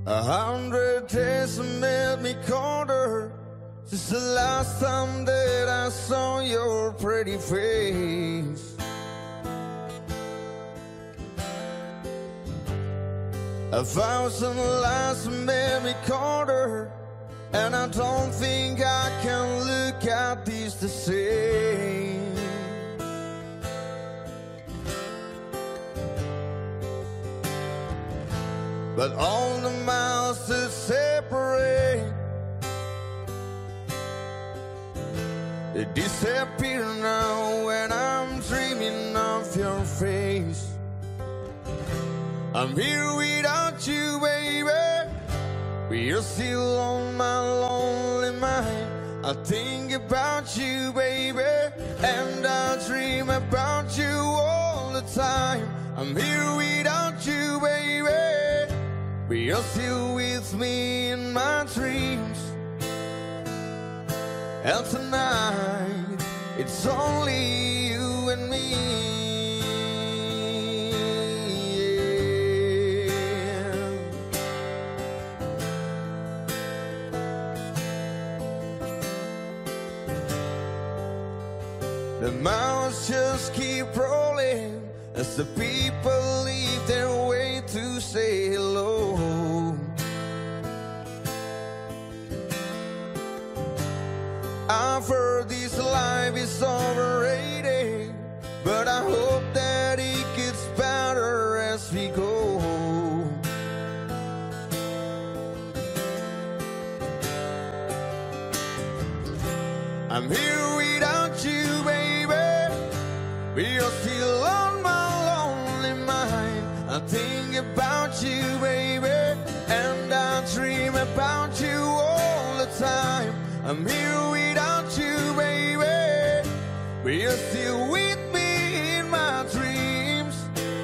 100 days have made me colder since the last time that I saw your pretty face. 1,000 lies have made me colder, and I don't think I can look at these the same. But all the miles that separate, they disappear now when I'm dreaming of your face. I'm here without you, baby, but you're still on my lonely mind. I think about you, baby, and I dream about you all the time. I'm here without you, baby, but you're still with me in my dreams. And tonight, it's only you and me. The miles just keep rolling as the people leave their way to say hello. I've heard this life is overrated, but I hope that it gets better as we go. I'm here without you, baby, but you're still on my lonely mind. I think about you, baby, and I dream about you all the time. I'm here without you, baby, but you're still with me in my dreams.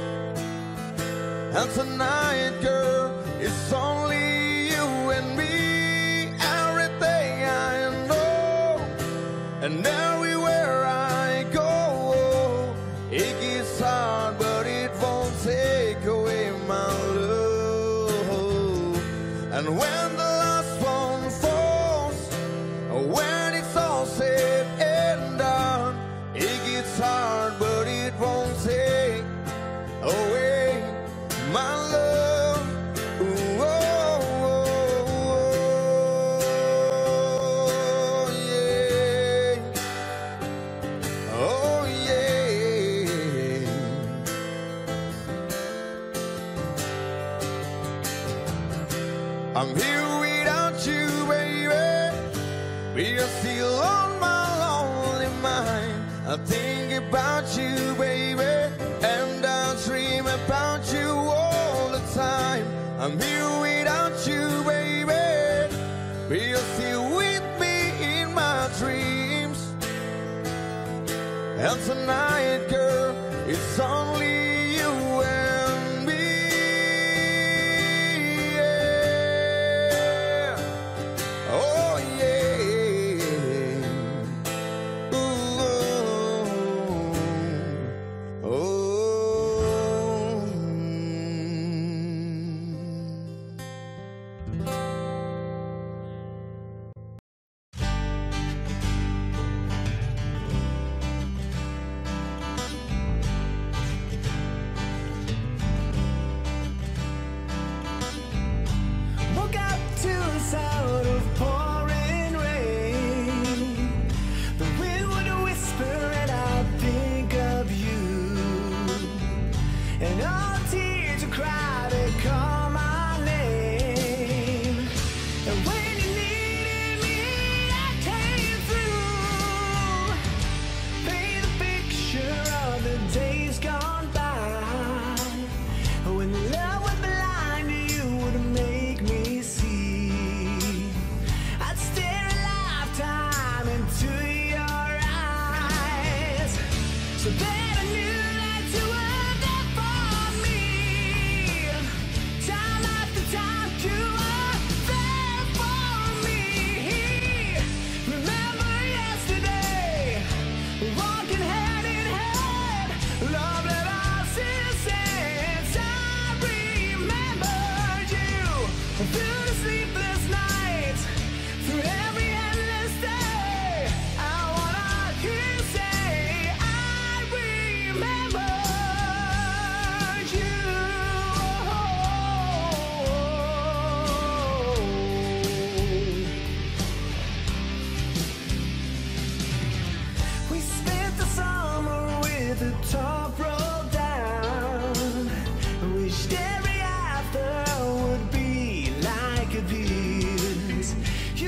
And tonight, girl, it's only you and me. Everything I know, and everywhere I go, it gets hard, but it won't take away my love. And when the last one falls, when it's all said and done, it gets hard, but it won't take away my love. Ooh, oh, oh, yeah. Oh, yeah. I'm here without you, baby, but you're still on my lonely mind. I think about you, baby, and I dream about you all the time. I'm here without you, baby, but you're still with me in my dreams. And tonight, girl, it's only you and me. Yeah. Oh, yeah. Ooh, oh, oh.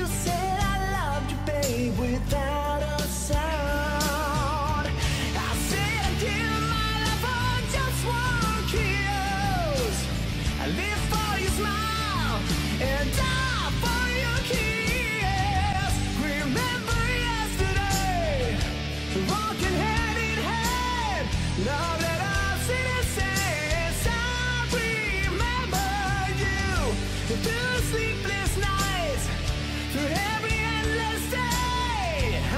you said I loved you, babe, without a sound. I said I'd give my life for just one kiss. I live for your smile and die for your kiss. Remember yesterday, walking hand in hand, love that I've seen and since. I remember you through sleepless nights, through every endless day.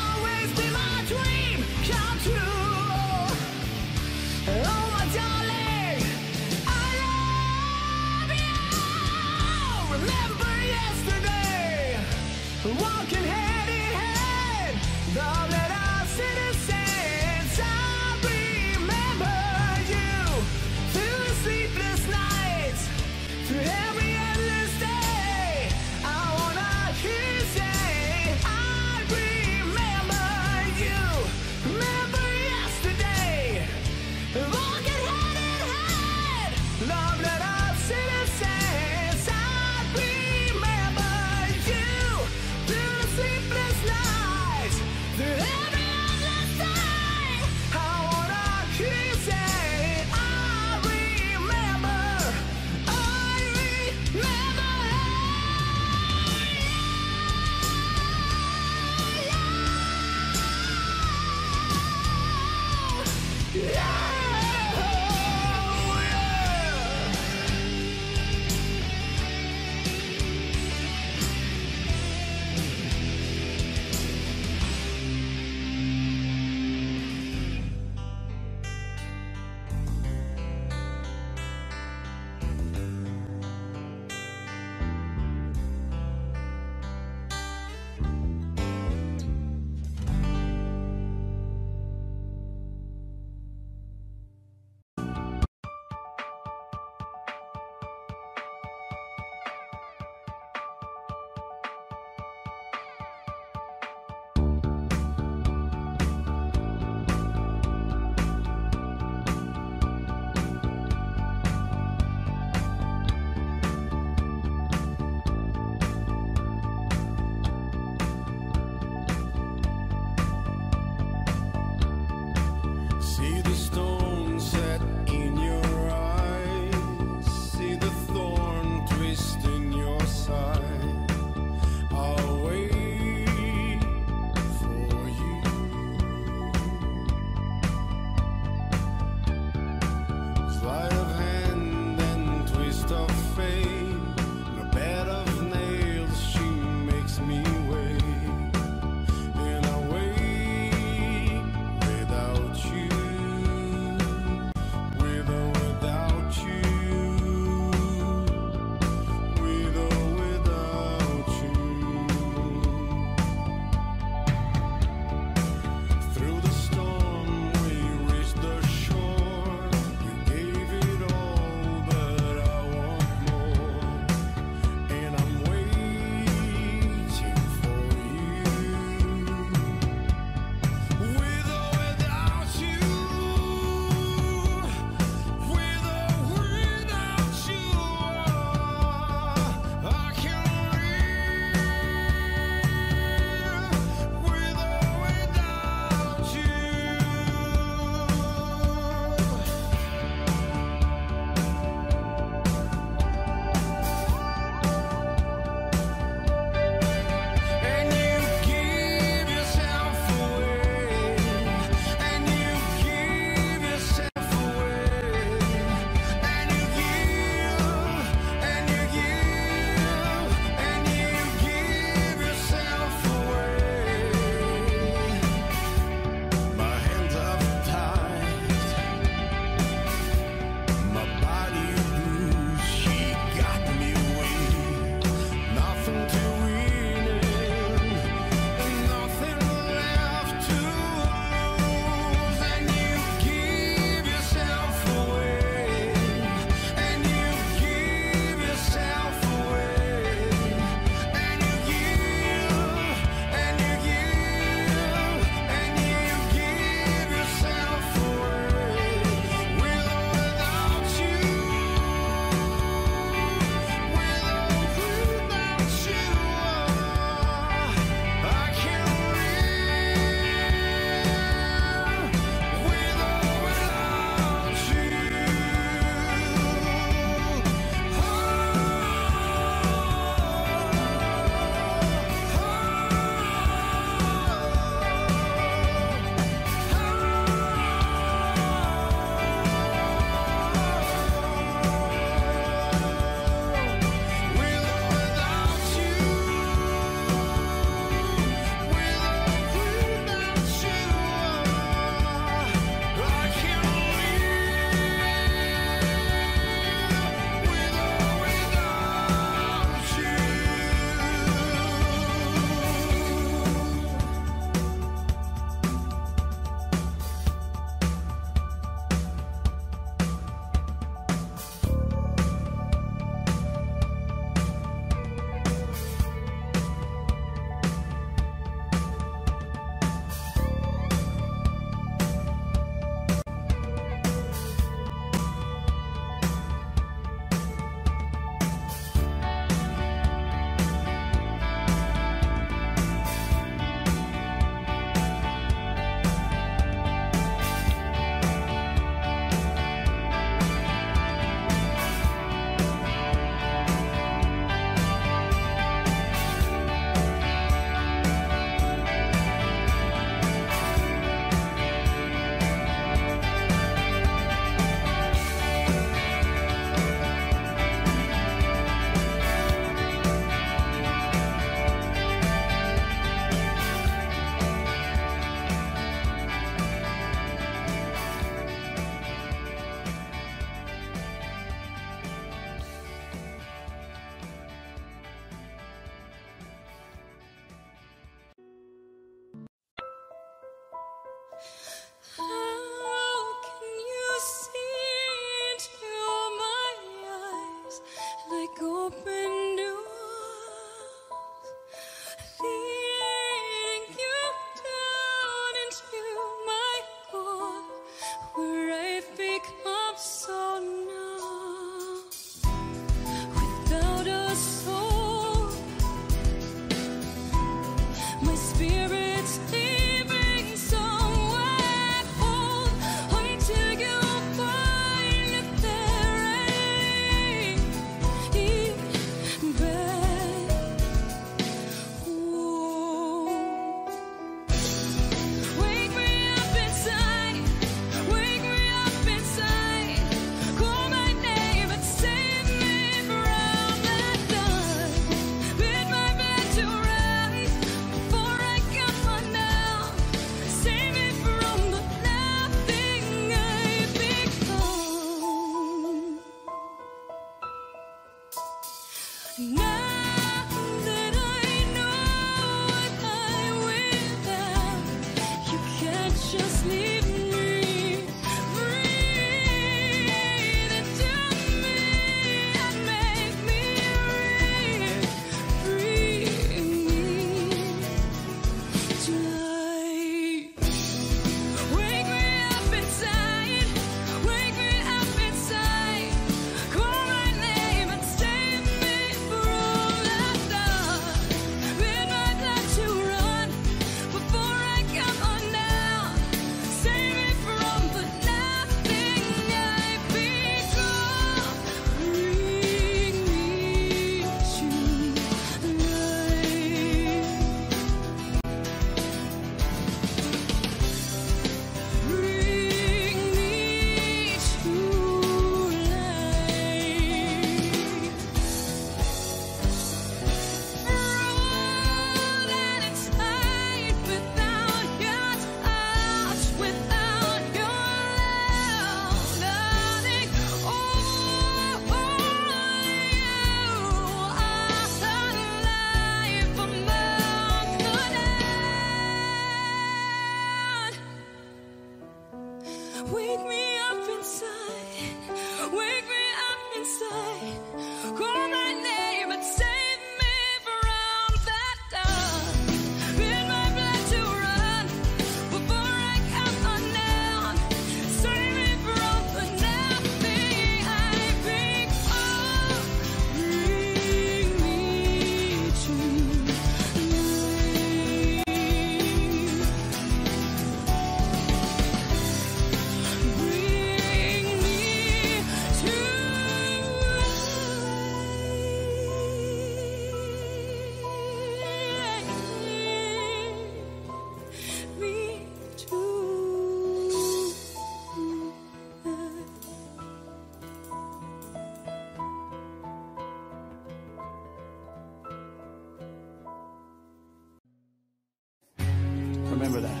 Remember that.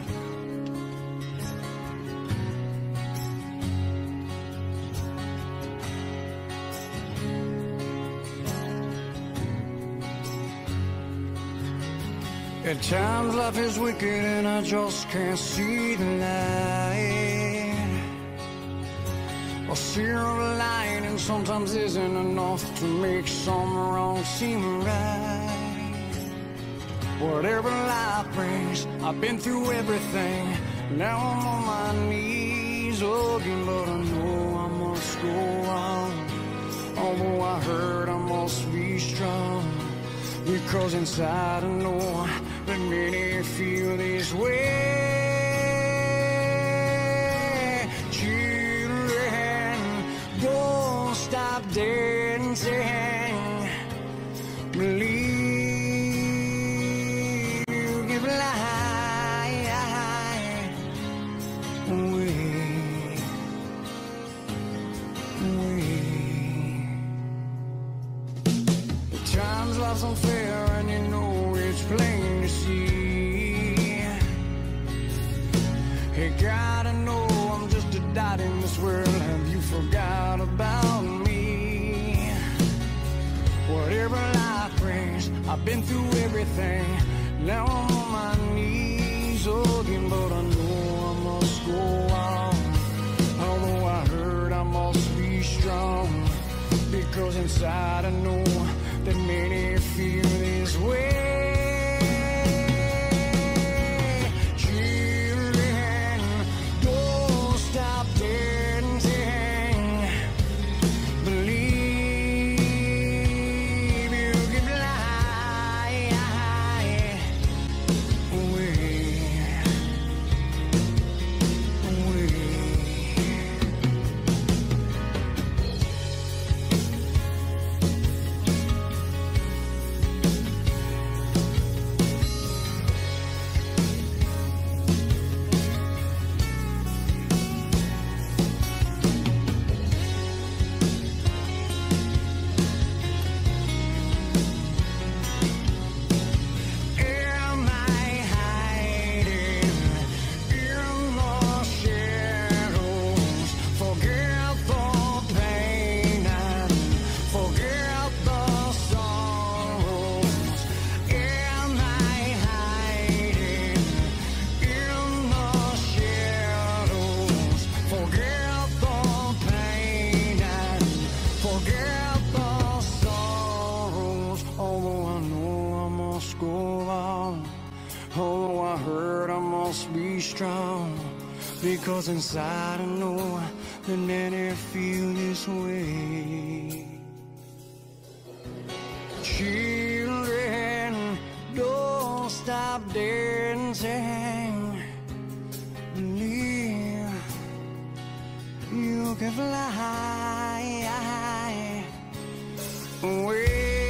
At times life is wicked and I just can't see the light. A silver lining sometimes isn't enough to make some wrong seem right. Whatever life brings, I've been through everything. Now I'm on my knees again, but I know I must go on. Although I hurt, I must be strong, because inside I know that many feel this way. Children, don't stop dancing. Believe you give light away. At times life's unfair and you know it's plain to see. Hey God, I know I'm just a dot in this world. Have you forgot about me? Whatever life brings, I've been through everything. Now I'm on my knees again, but I know I must go on. Although I hurt, I must be strong, because inside I know that many feel this way. Children, don't stop dancing. Believe you give light away. must go on. Although I heard I must be strong, because inside I know that many feel this way. Children, don't stop dancing. Believe you can fly away.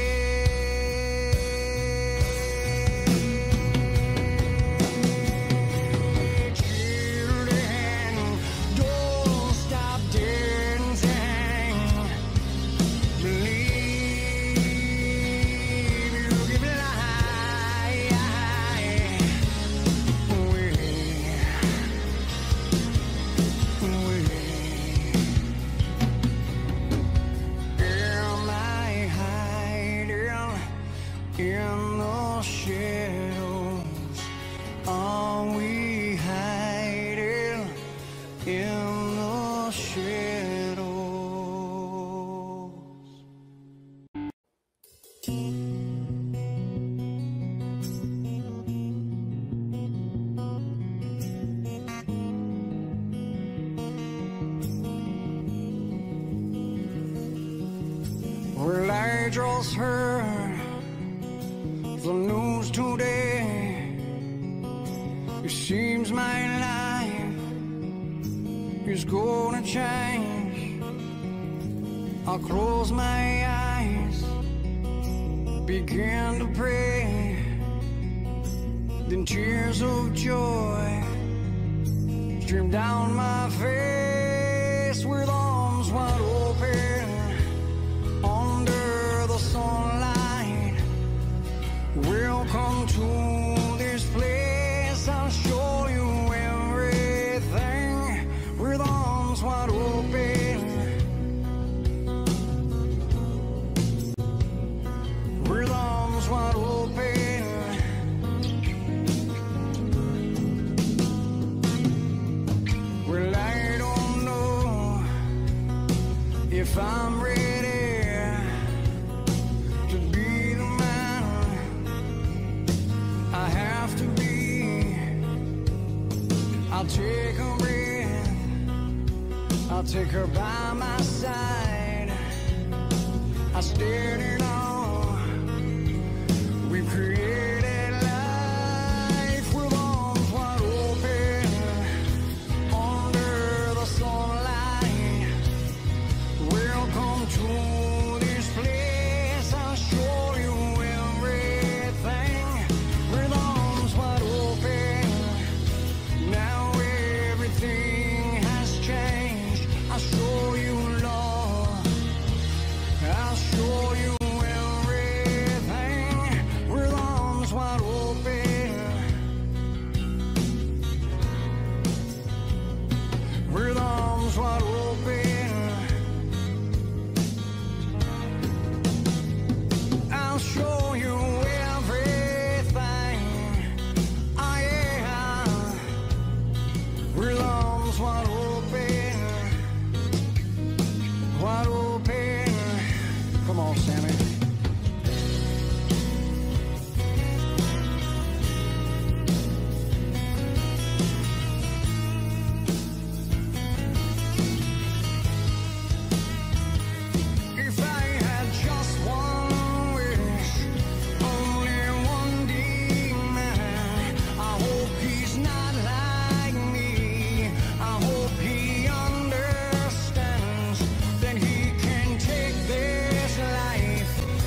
Well, I just heard the news today. It seems my life is gonna change. I'll close my eyes, begin to pray. Then tears of joy stream down my face with arms wide open. Under the sunlight, welcome to this place. I'll show you everything with arms wide open. With arms wide open. Well, I don't know if I'm ready to be the man I have to be. I'll take a breath, I'll take her by my side. I stared it on. We created life with arms wide open. Under the sunlight, welcome to this place. I'll show you everything with arms wide open. Now everything has changed. I'll show you love. I'll show you everything with arms wide open. With arms wide open. I'll show you everything. I am with arms wide open. Wide open. Come on, Sammy. If I had just one wish, only one demon, I hope he's not like me. I hope he understands that he can take this life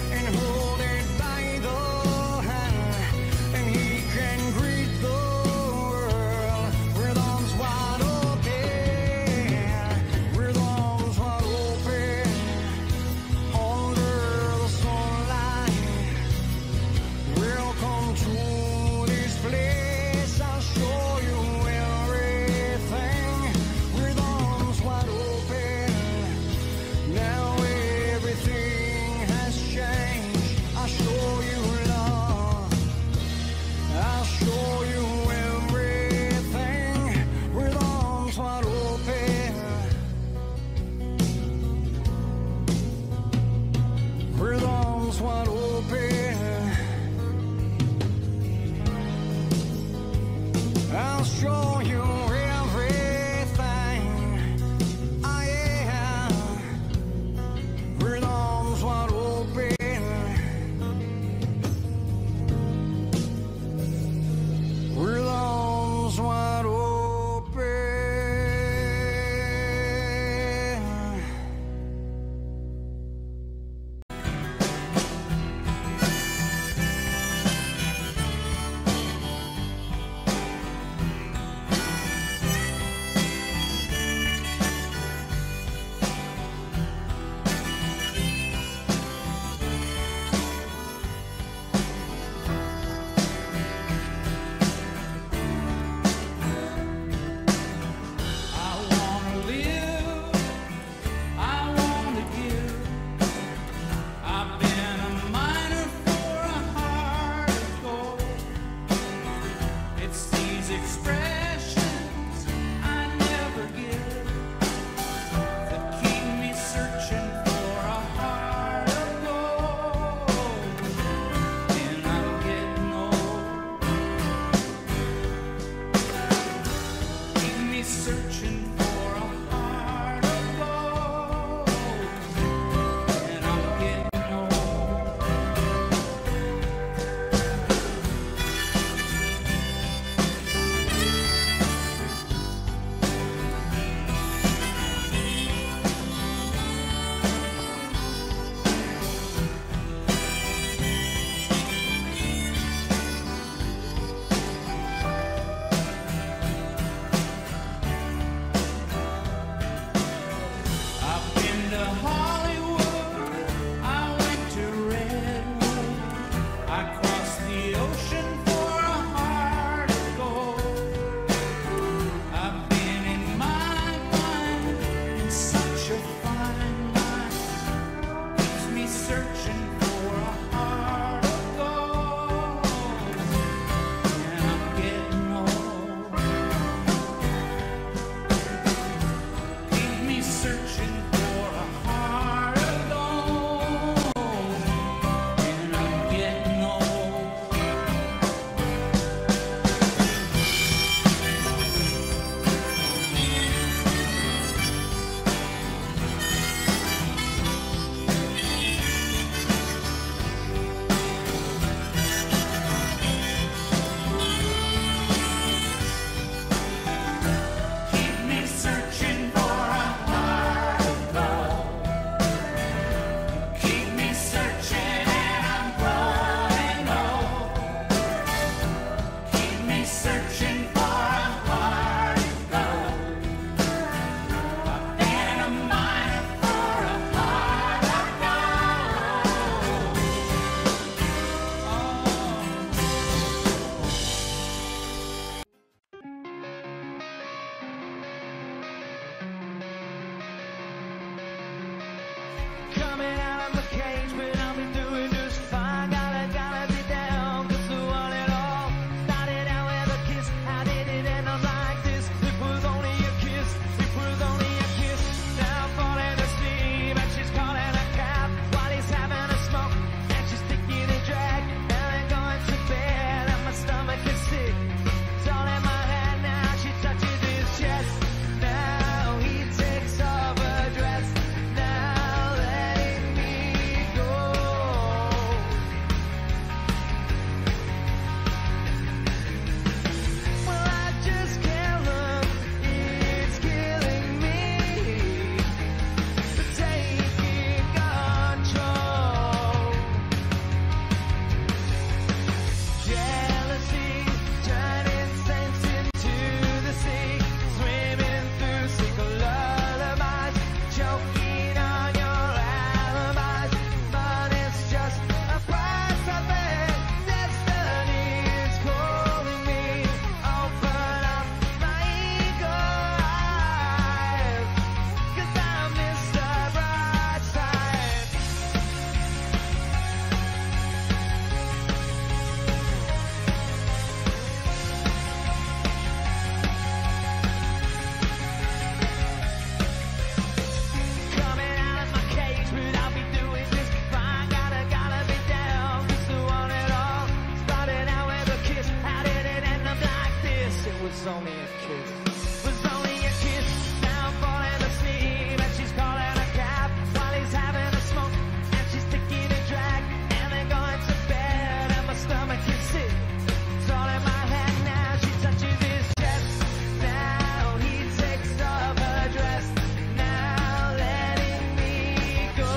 was only a kiss. Was only a kiss. Now I'm falling asleep and she's calling a cab while he's having a smoke and she's taking a drag and they're going to bed and my stomach is sick. It's all in my head now. She touches his chest. Now he takes off her dress. Now letting me go.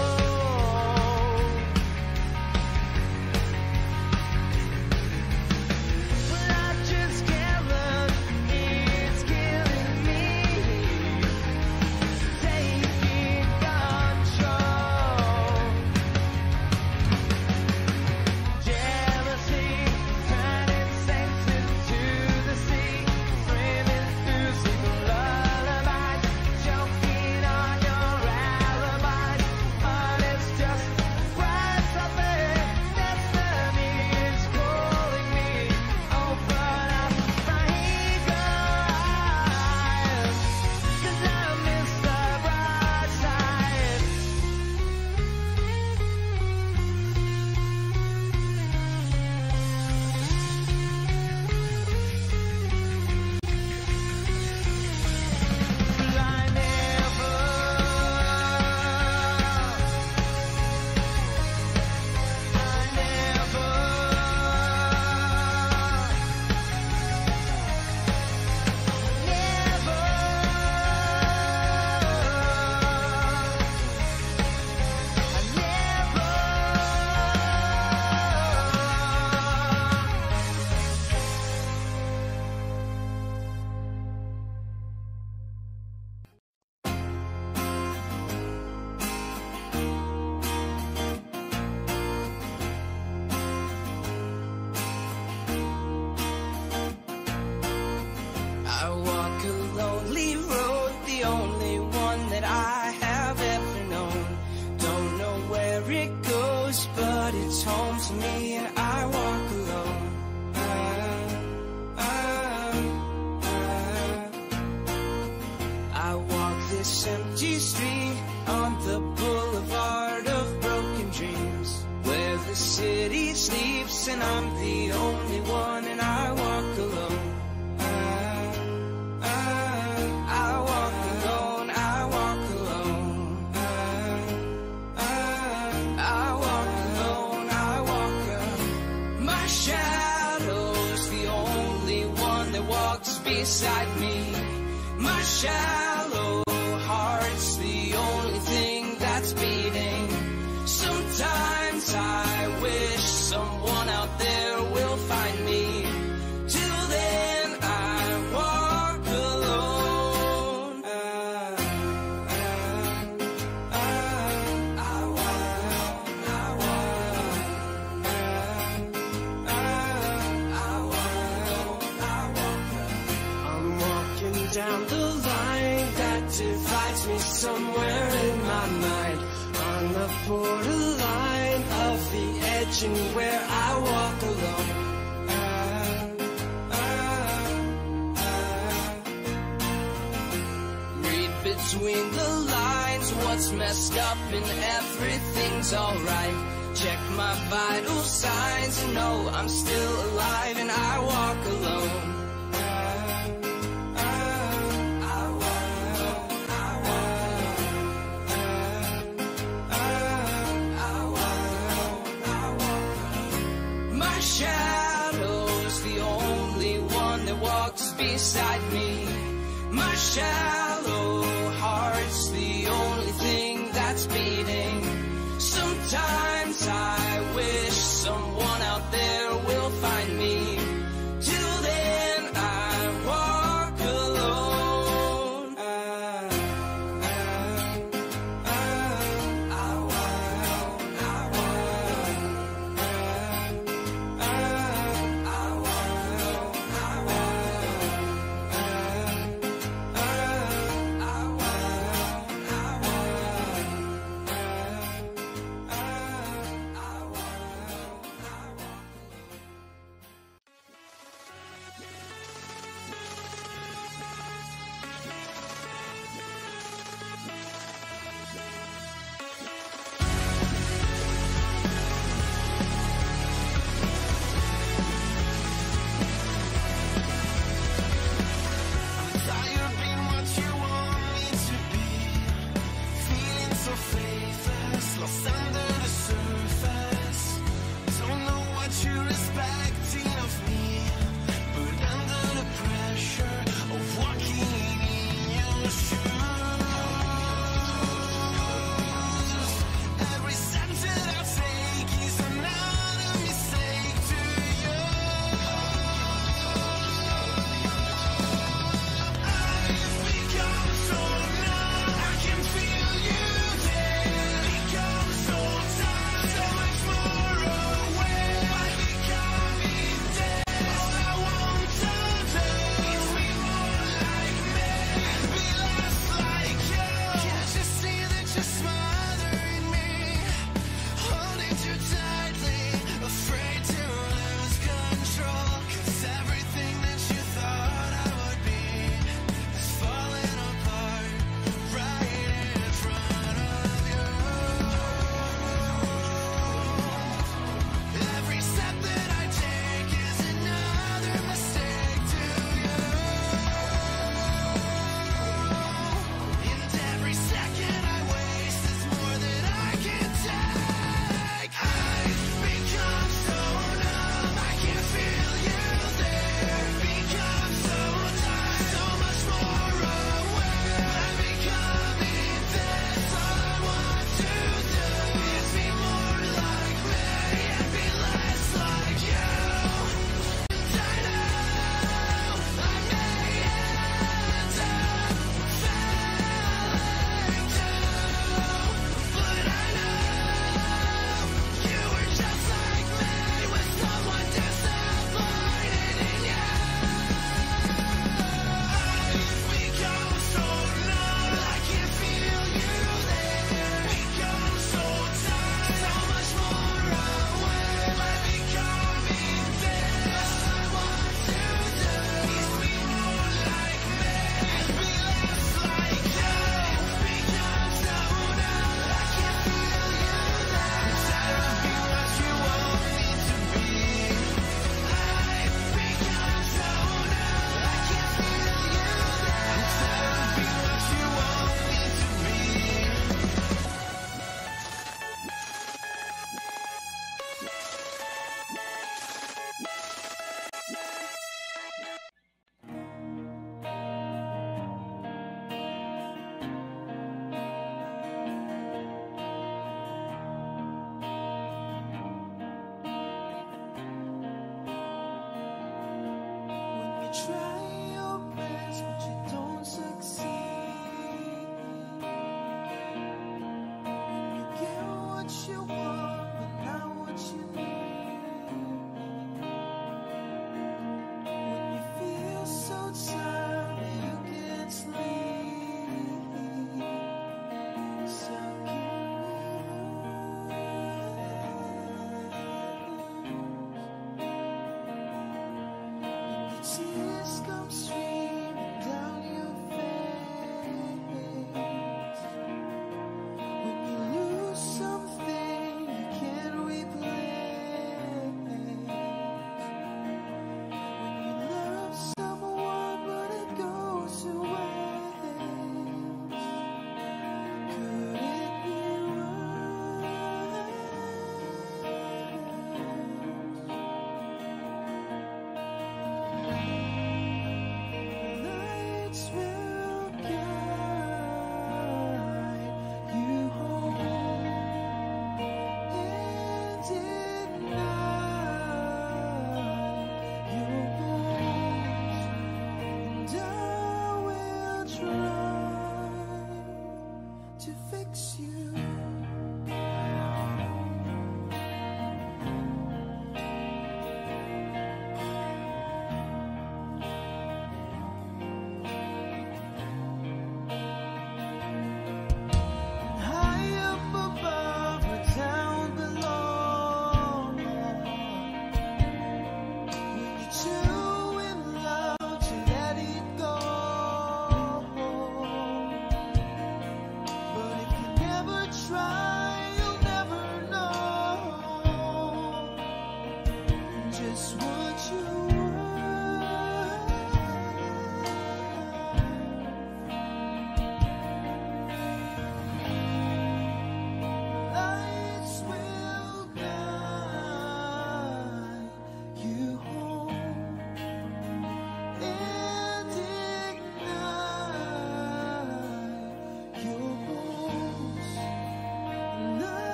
But I just can't look. It's killing me. Taking control. Jealousy turning saints into the sea. Swimming through single lullabies. Choking on your alibis. But it's just price of it. Destiny is calling me. Open up my eager eyes. 'Cause I miss the bright side. I never I walk a lonely road, the only one that I have ever known. Don't know where it goes, but it's home to me, and I walk alone. I walk this empty street on the boulevard of broken dreams, where the city sleeps, and I'm the only one, and I walk alone. I walk alone, I walk alone. I walk alone, I walk alone. My shadow's the only one that walks beside me. My shallow heart's the only thing that's beating. Sometimes I wish someone out there will find me. Till then I walk alone. I walk I'm walking down the line that divides me somewhere in my mind, on the borderline of the edge and where I walk alone. Read between the lines what's messed up and everything's alright. Check my vital signs and know I'm still alive, and I walk alone. My shadow's the only one that walks beside me. My shallow heart's the only thing that's beating. Sometimes I wish someone out there will find me. Till then I walk alone.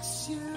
miss you.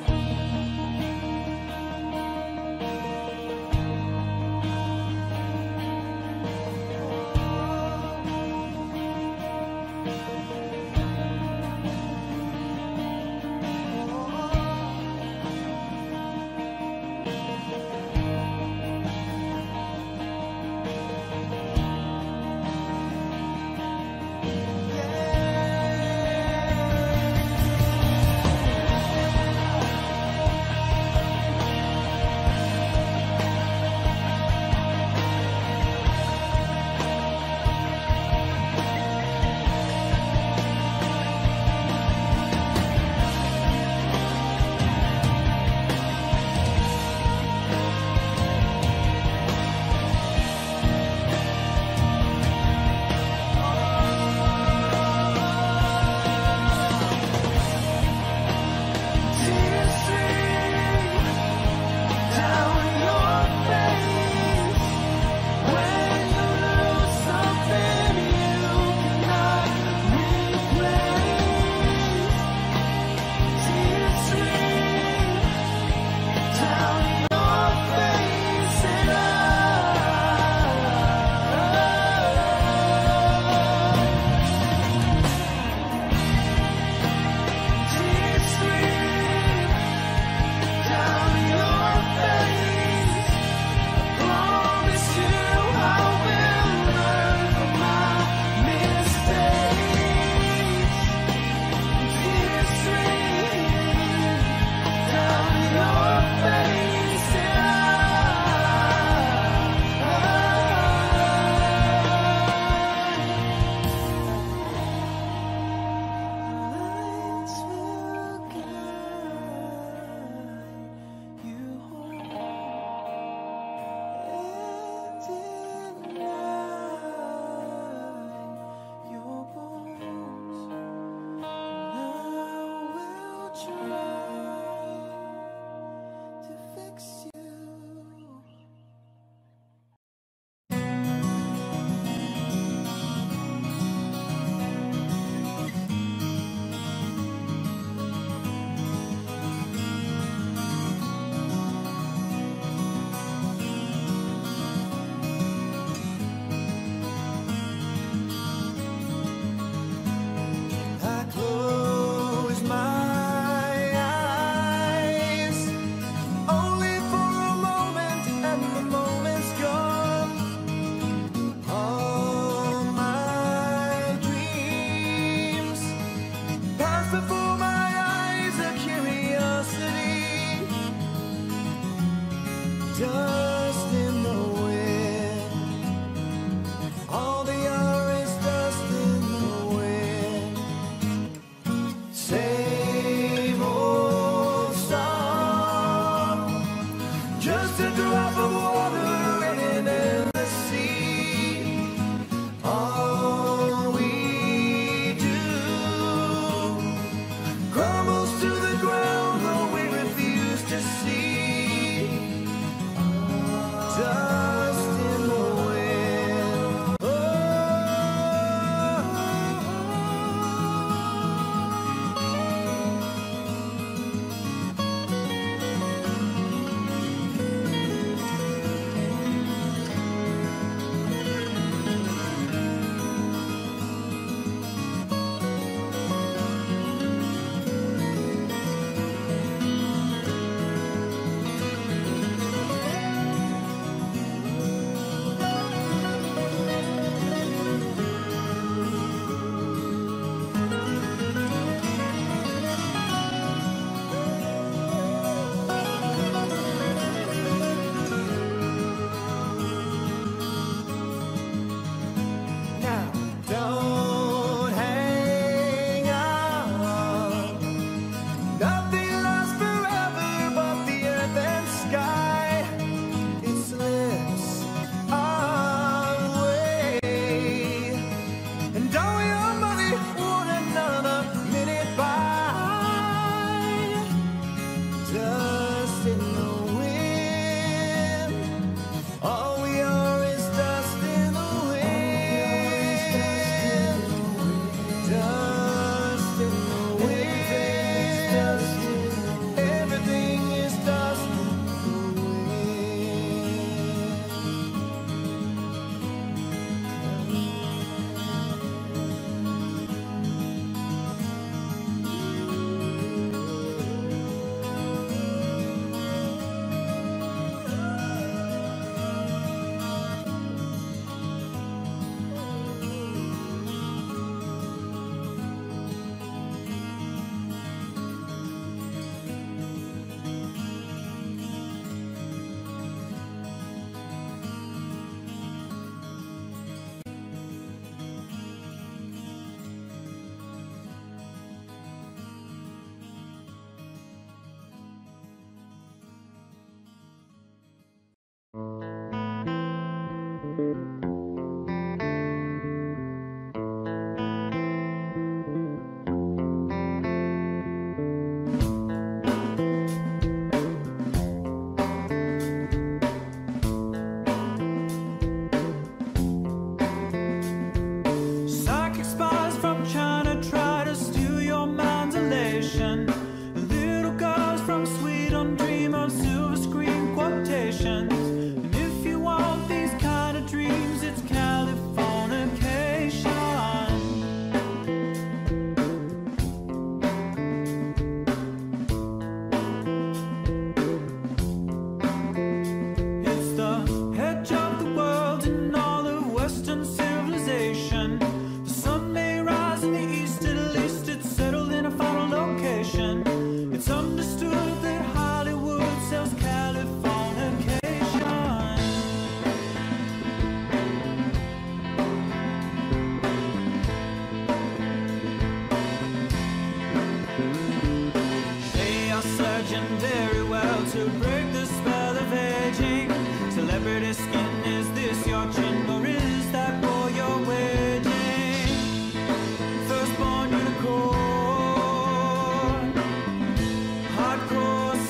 to break the spell of aging. Celebrity skin, is this your chin or is that boy you're waging? Firstborn unicorn, hardcore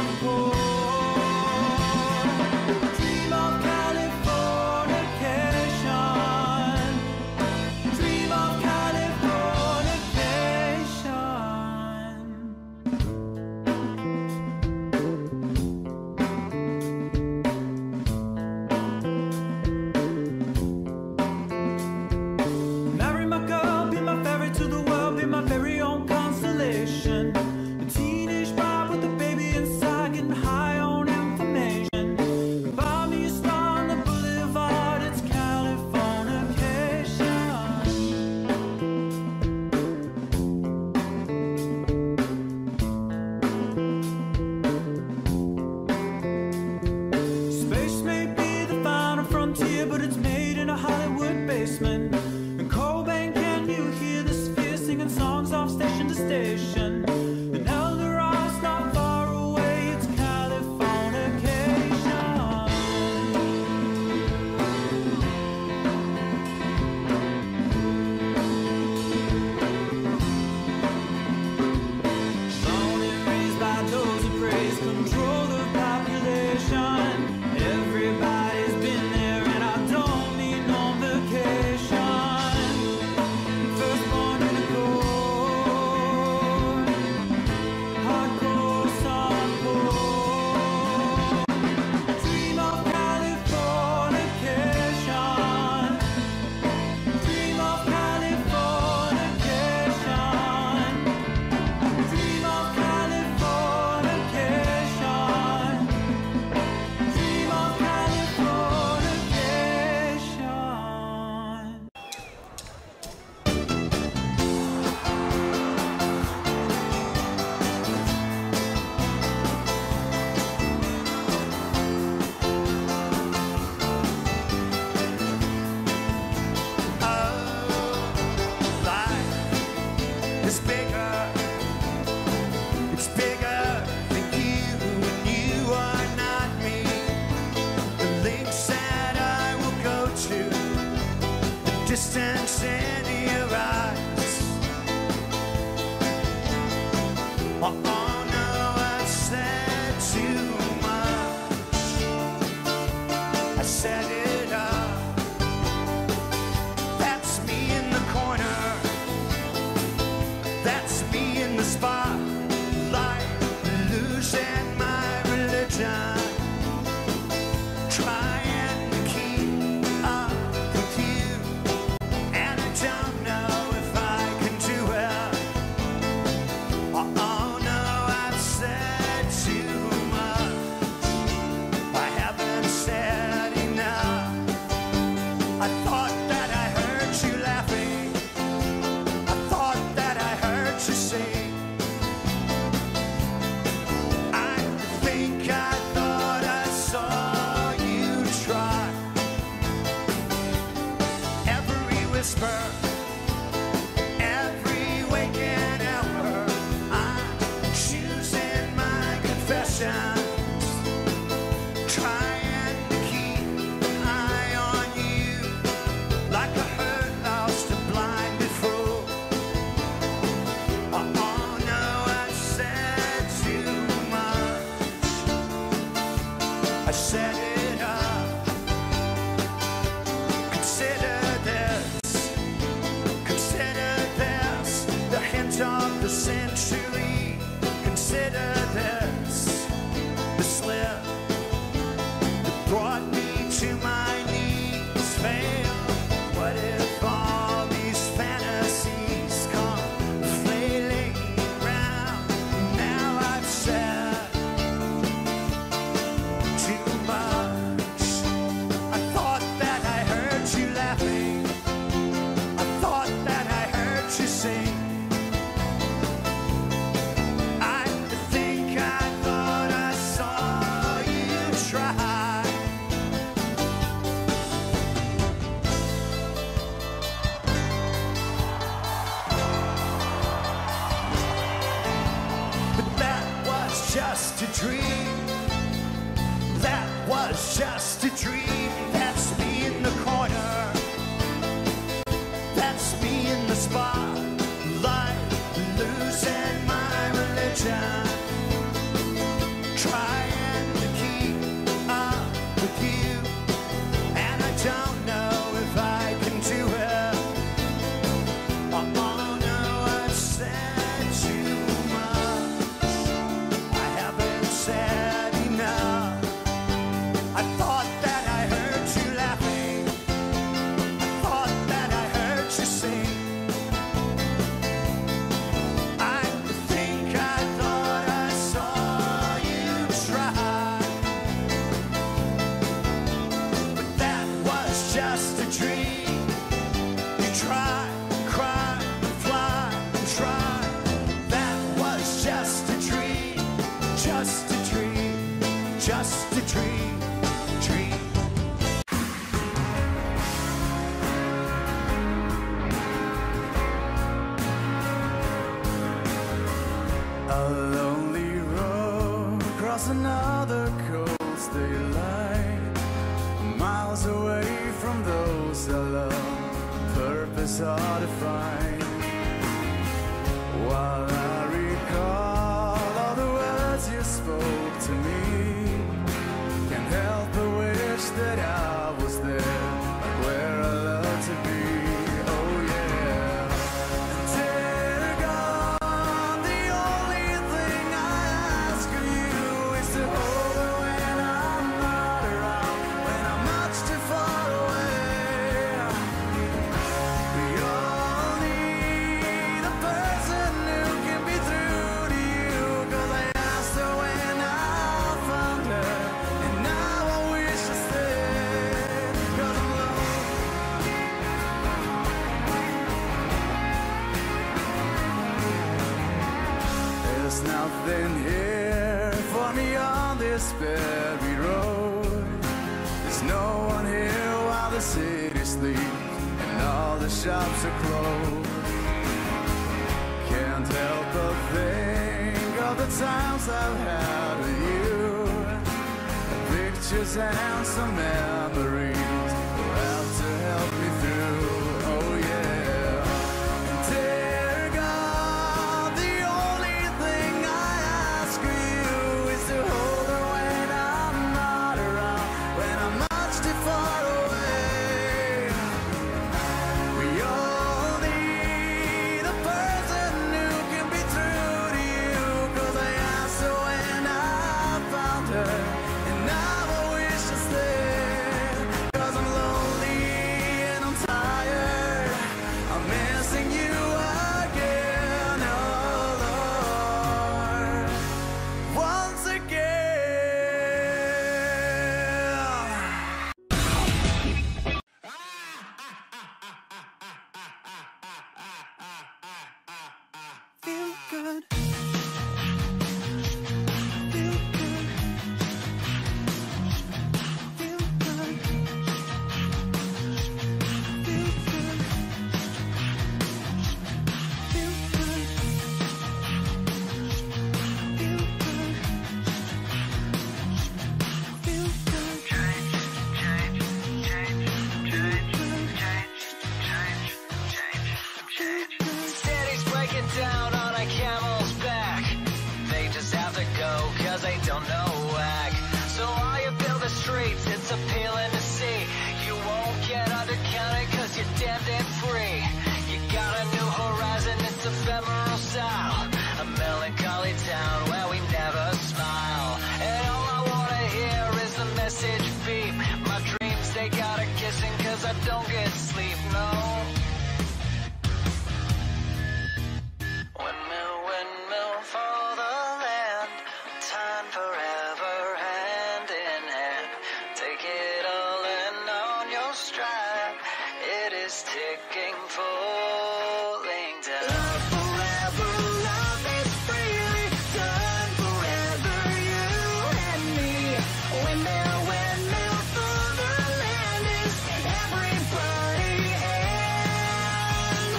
softcore. Dream of Californication. Dream of Californication. Marry my girl, be my ferry to the world, be my very own constellation. A teenage bride with a baby inside, getting high on information. Buy me a star on the boulevard, it's Californication. Space may be the final frontier, but it's made in a Hollywood basement. And Cobain, can you hear the sphere singing songs off station to station? And Elder Ross not far away, it's Californication. Born and raised by those who praise control the population. Everybody's been there and I don't need no vacation. Firstborn unicorn, hardcore softcore. Dream of Californication. Dream of Californication. Dream of Californication. Dream of Californication. Life is bigger. It's bigger than you, and you are not me. The links that I will go to, the distance in your eyes. Oh no, I said too much. I set it up. That's me in the corner. That's me in the spotlight, losing my religion. Trying to keep up with you, and I don't know if I can do it. Oh no, I've said too much. I haven't said enough. I thought that I heard you laughing. I thought that I heard you sing. I think I thought I saw you try. Every whisper, every waking hour, I'm choosing my confessions. Trying to keep an eye on you, like a herd lost a blinded fool. Oh no, I said too much. I set it up. Consider this, the hint of the century. Consider this, the slip that brought me to my knees. Fail. What if all these fantasies come flailing around? Now I've said too much. I thought that I heard you laughing. I thought that I heard you sing. I think I thought I saw you try. But that was just a dream. was just a dream. That's me in the corner. That's me in the spotlight, losing my religion, trying to keep up with you, and I don't know if I can do it. Oh no, I've said too much. I haven't said enough. I thought that I heard you laughing. I thought that I heard you sing. I think I thought I saw you try, but that was just a dream. You try, cry, fly, try. That was just a dream, just a dream, just a dream, dream. A lonely road across another coast daylight, miles away from those I love, purpose hard to find. While I recall all the words you spoke to me, can't help but wish that I was there, like where I love to be. Oh yeah. Dear God, the only thing I ask of you is to hold her when I'm not around, when I'm much too far away. We all need a person who can be true to you, 'cause I asked her when I found her, and now I wish I stayed, 'cause I'm lonely. There's nothing here for me on this very road. There's no one here while the city sleeps and all the shops are closed. Can't help but think of the times I've had with you, pictures and some memories will have to help me through. Oh yeah. Dear God, the only thing I ask of you is to hold her when I'm not around, when I'm much too far away. We all need a person who can be true to you, 'cause I asked her when I found her, and now I wish I stayed, 'cause I'm lonely and I'm tired. I'm missing you again, oh Lord, once again. Feel good. Feel good. Feel good. Feel good. Feel good. Feel good. Feel good. Change, change, change, change, change, change, change. City's breaking down on a camel's back. They just have to go 'cause they don't know whack. So while you build the streets, it's appealing to see. You won't get undercounted 'cause you're damn free. You got a new horizon, it's ephemeral style. A melancholy town where we never smile. And all I wanna hear is the message beep. My dreams, they gotta kissing 'cause I don't get sleep, no. Windmill, windmill for the land. Time forever, hand in hand. Take it all in on your stride. It is ticking, falling down. Love forever, love is freely done forever, you and me. Windmill, windmill for the land is everybody in.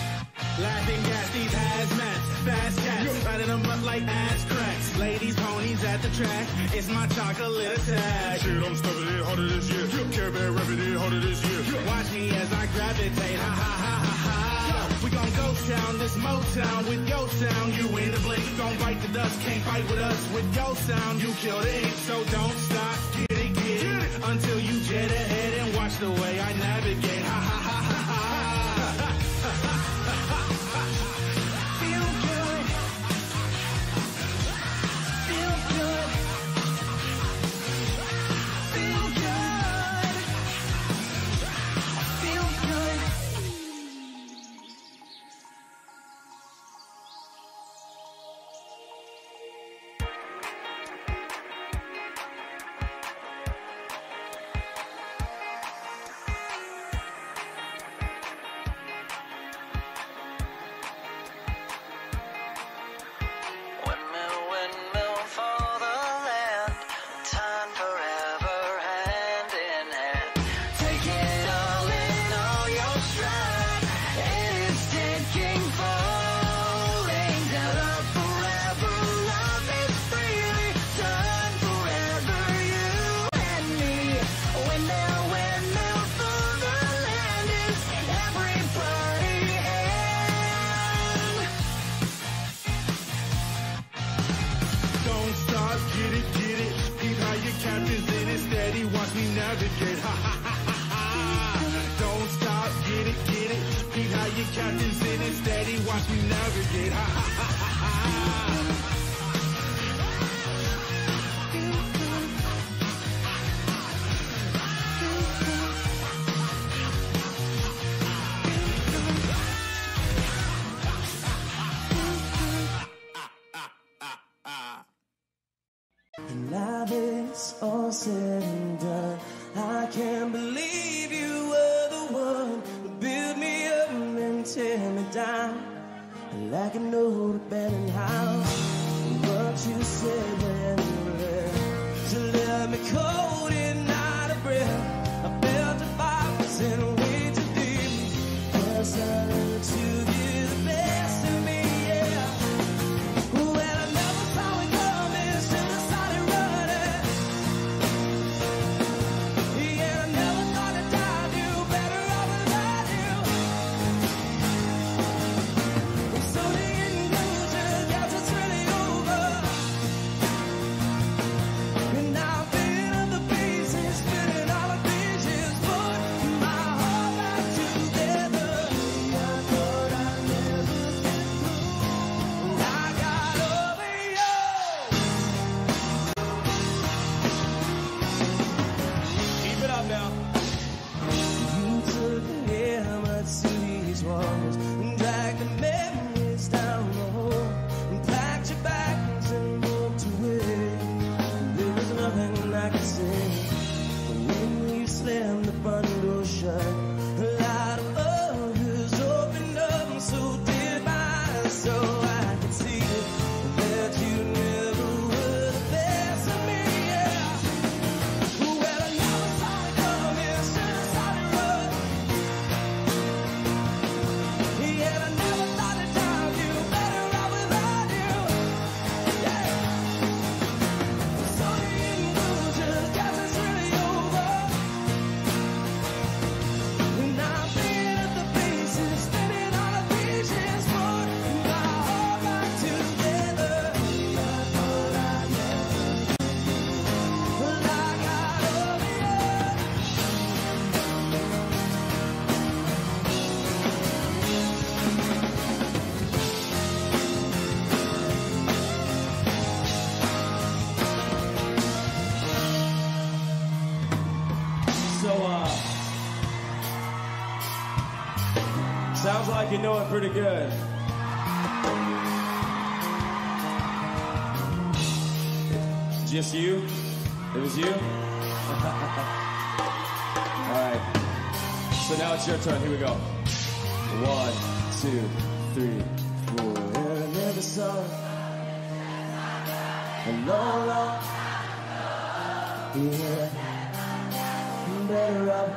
Laughing gas, these hazmats, fast cats, lighting them up like ass cracks. Ladies, ponies, friends at the track. It's my chocolate attack. Shit, I'm stuffing it harder this year. Care Bear rapping it harder this year. Watch me as I gravitate. Ha ha ha ha ha. We gon' go town, this Motown with your sound. You in the blink, gon' bite the dust. Can't fight with us with your sound. You kill the ink, so don't stop. Get it until you jet ahead and watch the way I navigate. Ha ha ha ha ha. Feel good. Feel good. Feel good. Feel good. Windmill, windmill for the land, time forever hand in hand. Take it all in all your stride. It is taking, falling down up forever. Love is freely done forever. You and me. Windmill, windmill for the land is everybody in. Don't stop, get it, get it. Keep how your captain's in it steady. Watch me navigate. Ha ha ha ha ha. Don't stop, get it, get it. Keep how your captain's in it steady. Watch me navigate. Ha ha ha ha ha. And now this all said and done, I can't believe you were the one who built me up and then tear me down like an old abandoned house. What you said when you left to let me cold and out of breath. I felt the fires and way too deep. Yes, I learned to give the best of me, yeah. Well, I never saw it coming, should have started running. Yeah, I never thought I'd die, you better off without you. So the conclusion, guess it's really over. And now I'm picking up the pieces, spinning all the pieces, put my heart back together. I thought I never get through. I got over you. Keep it up now. You took the hammer to these walls and dragged the memories down the hole and packed your bags and walked away. There was nothing I could say. But when you slammed the front door shut, a lot of others opened up, and so did mine. So I could see that you never were the best of me, yeah. Well, I never saw it coming, should have started running. Yeah, I never thought I'd die, you better off without you. Yeah. So the conclusion, guess it's really over. And now I'm picking up the pieces, spinning all the pieces, put my heart back together. I thought I never get through. Well, I got over you. So, sounds like you know it pretty good. Just you? It was you? All right. So now it's your turn. Here we go. 1, 2, 3, 4. I never saw a long, long, yeah, better off.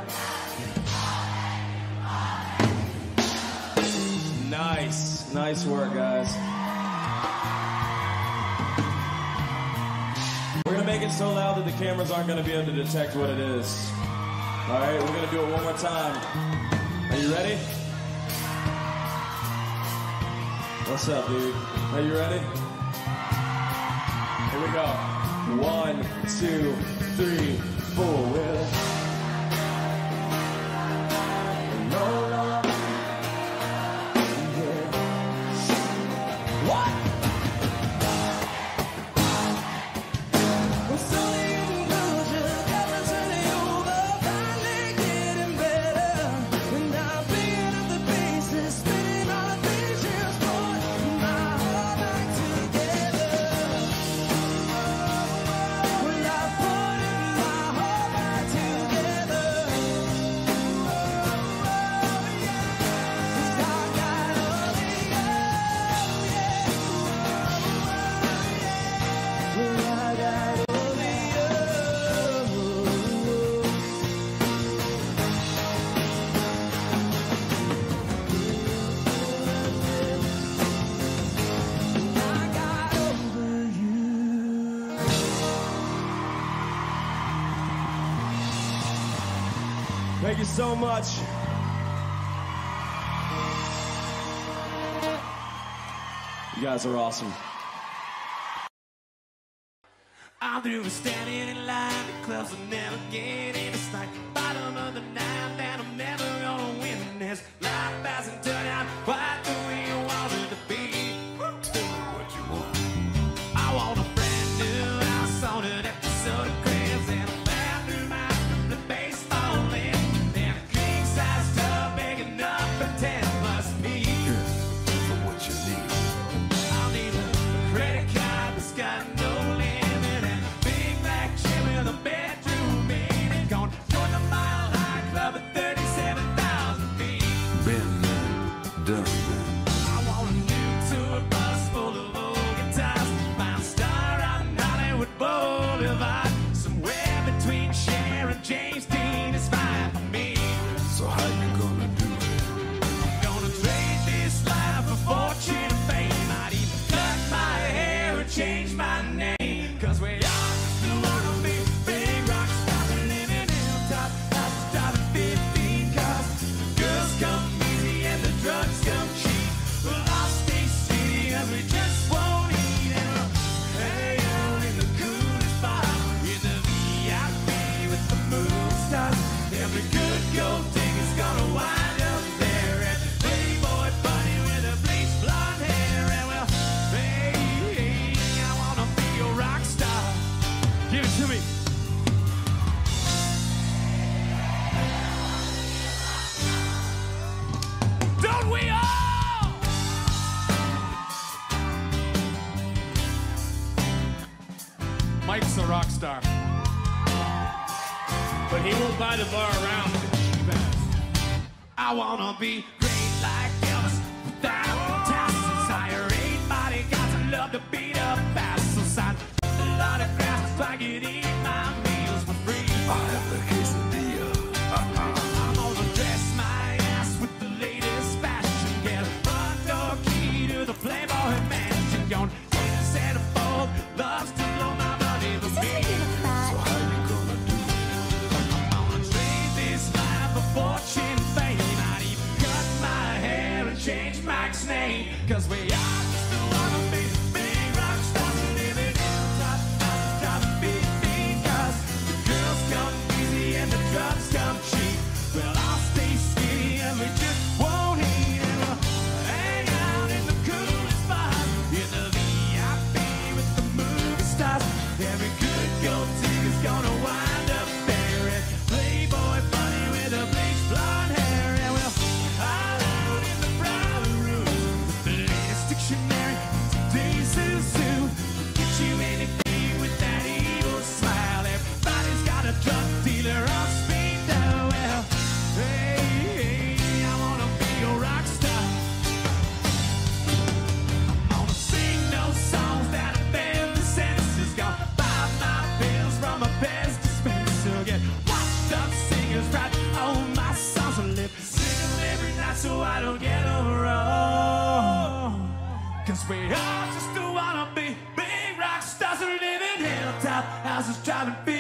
Nice. Nice work, guys. make it so loud that the cameras aren't going to be able to detect what it is. All right, we're going to do it one more time. Are you ready? What's up, dude? Are you ready? Here we go. 1, 2, 3, 4. Well, no, no. Yeah. What? Thank you so much. You guys are awesome. I'm through with standing in line. The clubs will never get in. It's like bottom of the ninth, and I'm never gonna win this. Life hasn't turned out quite the way you wanted to be. Tell me what you want. I want a brand new house on an episode of Cribs and a bathroom house with a baseball in. And a king size tub big enough for 10 plus me. For what you need. I'll need a credit card that's got no limit and a big black chair with a bedroom in it. Gonna join the Mile High Club at 37,000 feet. Been there, done that. I want a new tour bus full of old guitars. Find a star out in Hollywood Boulevard. Somewhere between Cher and James Dean is fine for me. So how you gonna do it? Gonna trade this life for fortune and fame. I'd even cut my hair and change my name. Cause we all still wanna be big rock stars and living hilltop houses driving 15 cars. The girls come easy and the drugs come cheap. We'll all stay city as we just won't eat. And we'll hang out in the coolest bar in the VIP with the movie stars. Every good gold digger's gonna wind up there at Playboy Bunny with a bleached blonde hair. And well, hey, I wanna be a rock star. Give it to me. Don't we all? Mike's a rock star. But he won't buy the bar around with the cheap ass. I wanna be great like Elvis without tassels. Hire 8 bodyguards and love to beat up assholes. Sign a lot of grass so I can eat my meals for free. I have the quesadilla. I'm gonna dress my ass with the latest fashion. Get a front door key to the Playboy Mansion. Gonna take a centerfold, loves to blow my money with me. So how you gonna do it? I'm gonna trade this life for fortune and fame. I'd even cut my hair and change Mike's name. Cause we all just wanna be big rock stars and live in hilltop houses driving 15 cars. The girls come easy and the drugs come cheap. Well, I'll stay skinny and we just won't eat. And we'll hang out in the coolest spot in the VIP with the movie stars. Every good gold digger's gonna wind up there at Playboy Bunny with a bleached blonde hair. And we'll hide out in the private room with the latest dictionary, today's zoo. We'll get you anything with that evil smile. Everybody's got a drug dealer on speed dial. Well, hey, I wanna be a rock star. I wanna sing those songs that offend the senses. Gonna buy my pills from a Pez dispenser. Get washed up singers right on my songs and live. Sing them every night so I don't get them wrong. Cause we all just wanna be big rock stars and live in hilltop houses how to feel.